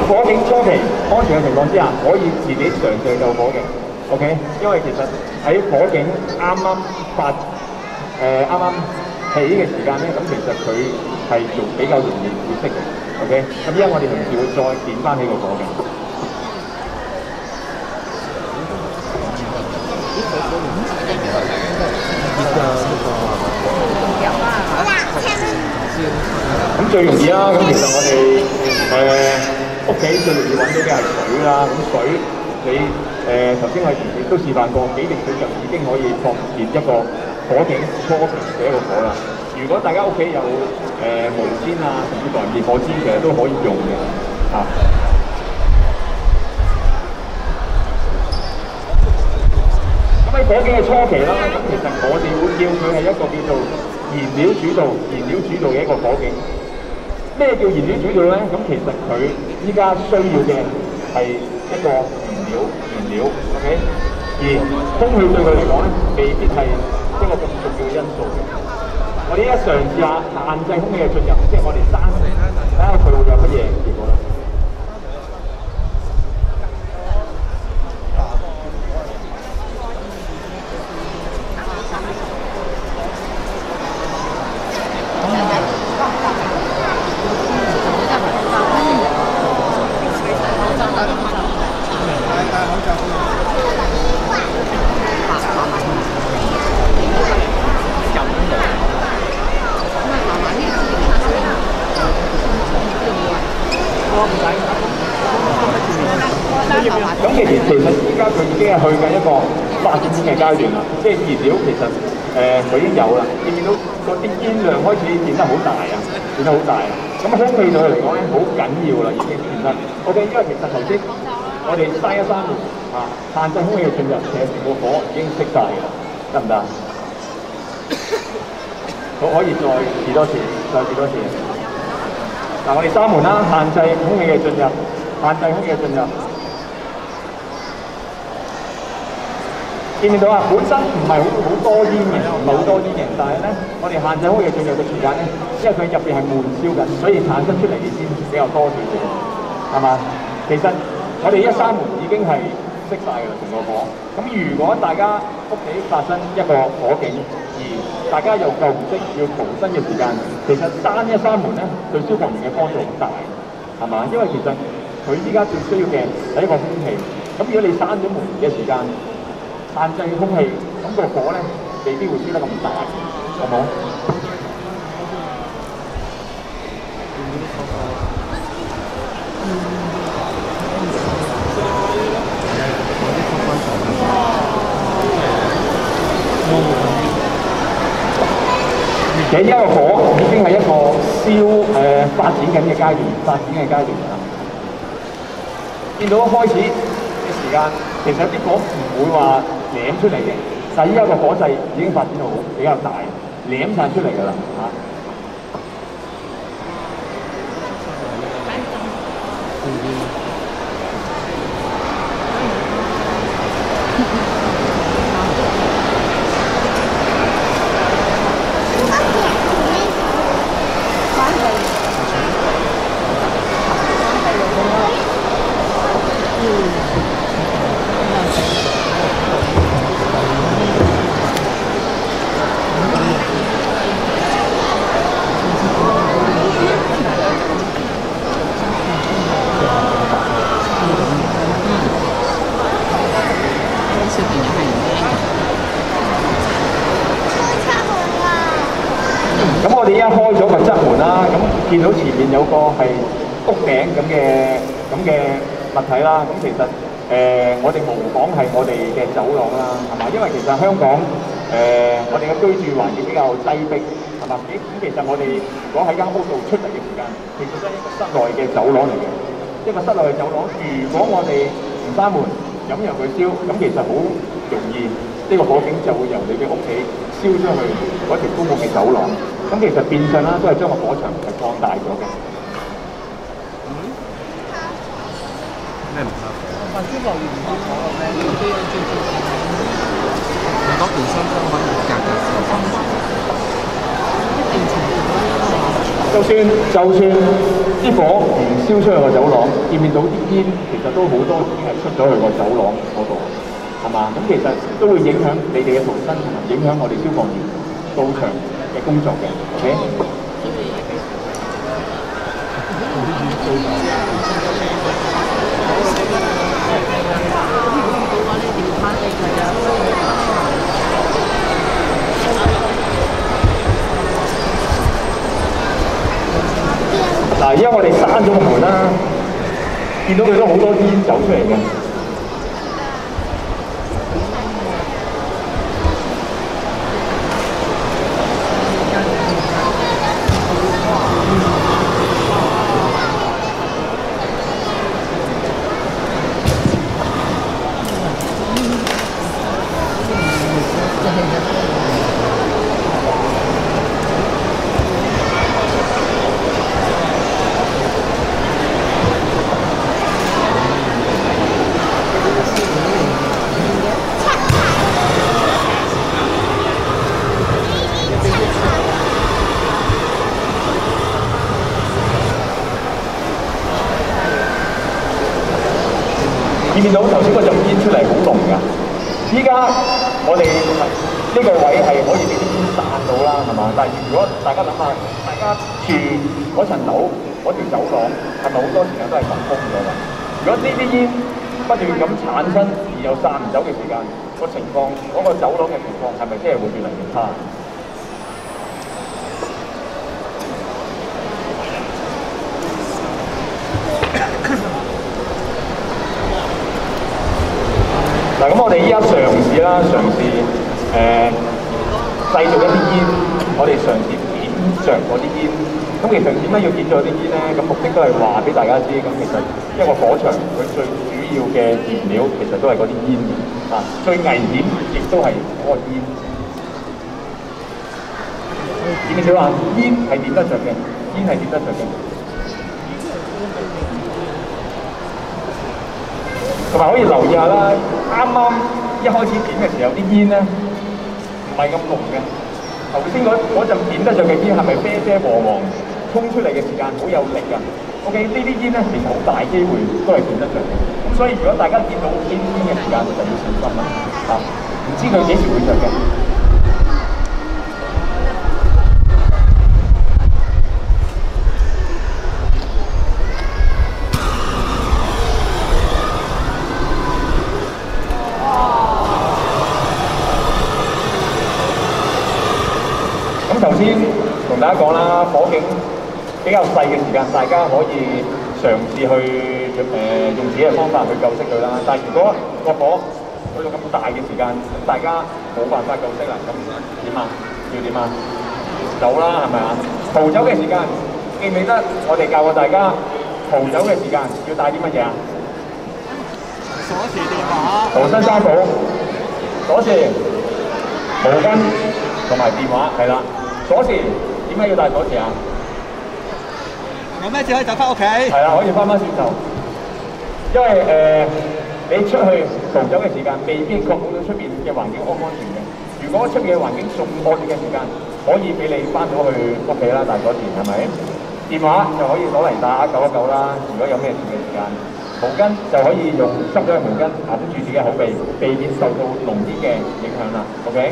火警初期安全嘅情況之下，可以自己嘗試去救火嘅。OK， 因為其實喺火警啱啱起嘅時間咧，咁其實佢係仲比較容易會熄嘅。OK， 咁依家我哋同事會再點翻起個火嘅。咁最容易啦，咁其實我哋屋企最容易揾到嘅係水啦。咁水你頭先我哋同事都示範過，幾滴水就已經可以撲滅一個火警初期嘅一個火啦。如果大家屋企有毛氈啊，甚至乎滅火氈，其實都可以用嘅嚇。咁喺火警嘅初期啦，咁其實我哋會叫佢係一個叫做燃料主導嘅一個火警。咩叫燃料主導咧？咁其實佢依家需要嘅係一個燃料 ，OK？ 而空氣對佢嚟講咧，未必係一個咁重要嘅因素嘅。我哋依家嘗試下限制空氣嘅進入，即係我哋閂門，睇下佢會有乜嘢結果啦。咁其實依家佢已經係去緊一個發展嘅階段啦，即係燃料其實佢已經有啦，見唔見到嗰啲煙量開始變得好大啊，變得好大啊！咁空氣對佢嚟講咧好緊要啦，已經變得 OK， 因為其實頭先我哋閂一閂門啊，限制空氣嘅進入，其實成個火已經熄晒㗎啦，得唔得？好，可以再試多次，嗱，我哋閂門啦，限制空氣嘅進入，見唔見到啊？本身唔係好多煙嘅，但係咧，我哋限制空氣進入嘅時間咧，因為佢入邊係悶燒緊，所以產生出嚟嘅煙比較多少少，係嘛？其實我哋一閂門已經係熄晒㗎啦，成個火。咁如果大家屋企發生一個火警，而大家又夠唔識要逃生嘅時間，其實閂一閂門咧，對消防員嘅幫助好大，係嘛？因為其實佢依家最需要嘅係一個空氣。咁如果你閂咗門嘅時間，限制空氣，咁個火咧未必會燒得咁大，好冇？而且依家個火已經係一個發展緊嘅階段啦。見到開始嘅時間，其實啲火唔會話舐出嚟嘅，但係依家個火勢已經發展到比較大，舐晒出嚟㗎啦嚇。咁我哋依家開咗個側門啦，咁見到前面有個係屋頂咁嘅物體啦。咁其實我哋模仿係我哋嘅走廊啦，係嘛？因為其實香港我哋嘅居住環境比較擠迫，係嘛？咁其實我哋如果喺間屋度出嚟嘅時間，其實都係一個室內嘅走廊嚟嘅。一個室內嘅走廊，如果我哋唔閂門，任由佢燒，咁其實好容易呢個火警就會由你嘅屋企燒出去嗰條公共嘅走廊。咁其實變相啦，都係將個火場係放大咗嘅。 咩唔收？消防員唔開火嘅咩？你嗰件衫可以格格少少。 就算啲火唔燒出去個走廊，見唔見到啲煙其實都好多已經係出咗去個走廊嗰度，係嘛？咁其實都會影響你哋嘅逃生同埋影響我哋消防員到場嘅工作嘅。OK。嗱，而家我哋閂咗個門啦，見到佢都好多煙走出嚟嘅。見到頭先嗰陣煙出嚟好濃㗎，依家我哋呢個位係可以俾啲煙散到啦，係嘛？但係如果大家諗下，大家住嗰層樓嗰條走廊係咪好多時間都係咁封咗㗎？如果呢啲煙不斷咁產生而又散唔走嘅時間，個情況嗰個走廊嘅情況係咪真係會越嚟越差？嗱，咁我哋依家嘗試啦，製造一啲煙，我哋嘗試點着嗰啲煙。咁其實點解要點着啲煙咧？咁目的都係話俾大家知，咁其實一個火場佢最主要嘅燃料其實都係嗰啲煙啊，最危險亦都係嗰個煙。見唔見到啊？煙係點得着嘅，煙係點得着嘅。同埋可以留意下啦，啱啱一開始點嘅時候，啲煙咧唔係咁濃嘅。頭先嗰陣點得着嘅煙係咪啡啡黃黃，衝出嚟嘅時間好有力㗎 ？OK， 呢啲煙咧其實好大機會都係點得着嘅。咁所以如果大家見到呢啲煙嘅時間，就要小心啦。啊，唔知佢幾時會着嘅。頭先同大家講啦，火警比較細嘅時間，大家可以嘗試去用自己嘅方法去救熄佢啦。但係如果個火去到咁大嘅時間，咁大家冇辦法救熄啦，咁點啊？要點啊？走啦，係咪啊？逃走嘅時間，記唔記得我哋教過大家逃走嘅時間要帶啲乜嘢啊？ 鎖匙電話、 逃生衫褲、鎖匙、毛巾同埋電話，係啦。鎖匙點解要帶鎖匙啊？有咩事可以走翻屋企？係啦，可以翻轉頭。因為你出去逃走嘅時間，未必確保到出邊嘅環境安唔安全嘅。如果出邊嘅環境仲惡劣嘅時間，可以俾你翻到去屋企啦，帶鎖匙係咪？電話就可以攞嚟打919啦。如果有咩事嘅時間，毛巾就可以用濕咗嘅毛巾揞住自己嘅口鼻，避免受到濃煙嘅影響啦。OK。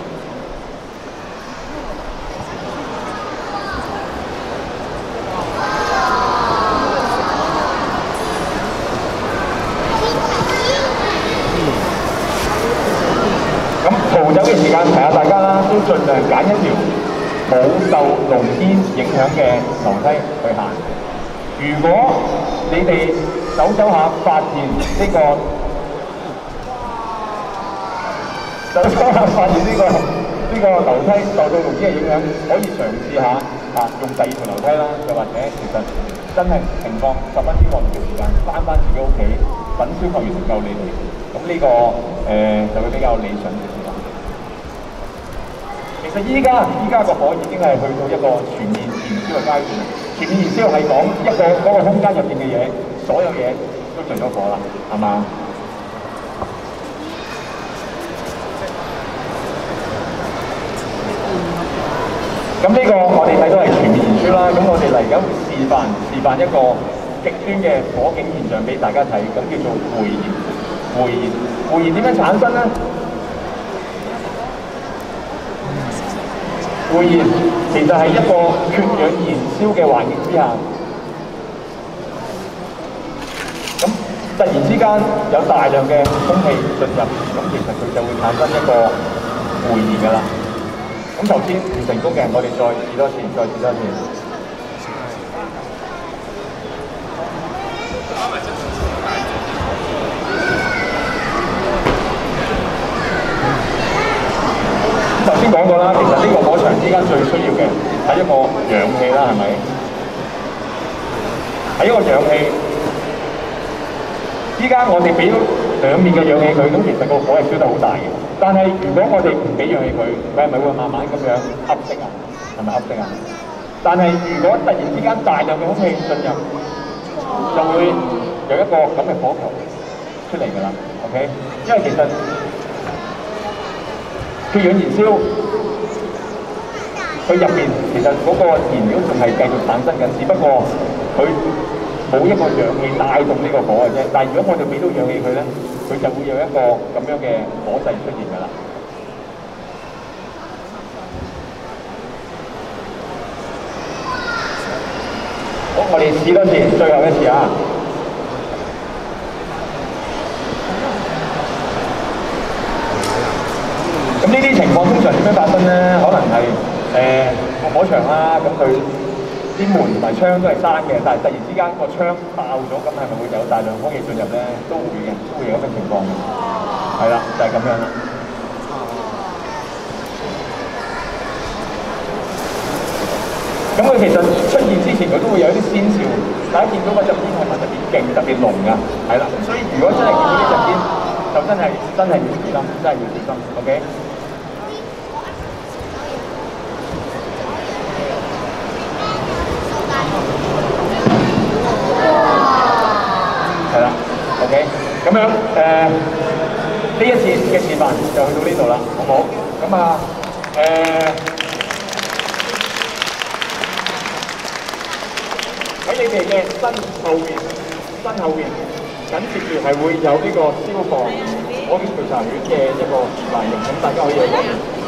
逃走嘅時間提下大家啦，都盡量揀一條冇受濃煙影響嘅樓梯去行。如果你哋走下發現呢個樓梯受到濃煙嘅影響，可以嘗試下用第二條樓梯啦，又或者其實真係情況十分之惡劣嘅時間，翻自己屋企等消防員救你哋。咁呢個就會比較理想嘅時間。其實依家個火已經係去到一個全面燃燒嘅階段。全面燃燒係講嗰個空間入邊嘅嘢，所有嘢都着咗火啦，係嘛？咁呢個我哋睇到係全面燃燒燒啦，咁我哋嚟緊會示範一個極端嘅火警現象俾大家睇，咁叫做回燃。回燃點樣產生咧？回燃其實係一個缺氧燃燒嘅環境之下，咁突然之間有大量嘅空氣進入，咁其實佢就會產生一個回燃㗎啦。咁頭先唔成功嘅，我哋再試多次。頭先講過啦，其實呢個火場之間最需要嘅係一個氧氣啦，係咪？係一個氧氣。依家我哋俾兩面嘅氧氣佢，咁其實個火係燒得好大嘅。但係如果我哋唔俾氧氣佢，佢係咪會慢慢咁樣噏熄啊？係咪噏熄啊？但係如果突然之間大量嘅空氣進入，就會有一個咁嘅火球出嚟㗎啦。OK， 因為其實缺氧燃燒，佢入邊其實嗰個燃料仲係繼續產生緊，只不過佢冇一個氧氣帶動呢個火嘅啫。但係如果我哋俾到氧氣佢咧，佢就會有一個咁樣嘅火勢出現㗎啦。好，我哋試多次，最後一次啊！咁呢啲情況通常點樣發生咧？可能係個火場啦，咁佢啲門同埋窗都係閂嘅，但係突然之間個窗爆咗，咁係咪會有大量空氣進入咧？都會嘅，都會有咁嘅情況嘅。係啦，就係咁樣啦。咁佢其實出現之前，佢都會有一啲先兆，大家見到嗰陣煙係咪特別勁、特別濃㗎？係啦，咁所以如果真係見到呢陣煙，就真係要小心，真係要小心。OK。係啦 ，OK， 咁樣呢一次嘅示範就去到呢度啦，好唔好？咁啊喺你哋嘅身後邊緊接住係會有呢個消防火警調查院嘅一個示範嘅，咁大家可以去嗰邊。